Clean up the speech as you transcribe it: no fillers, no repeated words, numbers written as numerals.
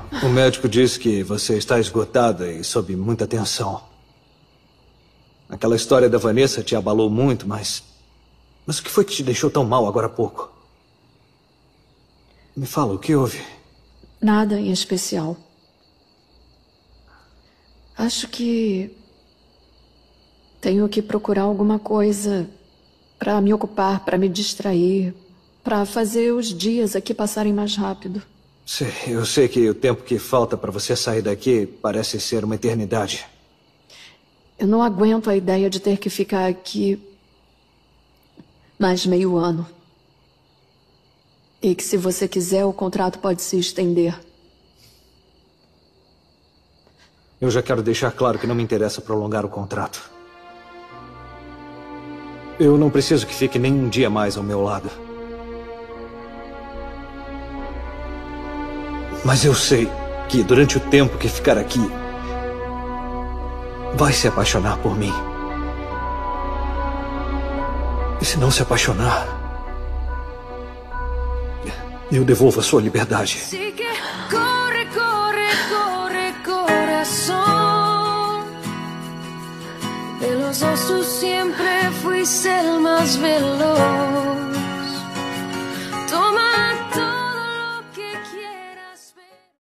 O médico disse que você está esgotada e sob muita tensão. Aquela história da Vanessa te abalou muito, mas o que foi que te deixou tão mal agora há pouco? Me fala, o que houve? Nada em especial. Acho que tenho que procurar alguma coisa para me ocupar, para me distrair, para fazer os dias aqui passarem mais rápido. Eu sei que o tempo que falta para você sair daqui parece ser uma eternidade. Eu não aguento a ideia de ter que ficar aqui mais meio ano. E que, se você quiser, o contrato pode se estender. Eu já quero deixar claro que não me interessa prolongar o contrato. Eu não preciso que fique nem um dia mais ao meu lado. Mas eu sei que durante o tempo que ficar aqui, vai se apaixonar por mim. E se não se apaixonar, eu devolvo a sua liberdade. Así que corre, corre, corre, corazón. De los dos tú siempre fuiste el más veloz.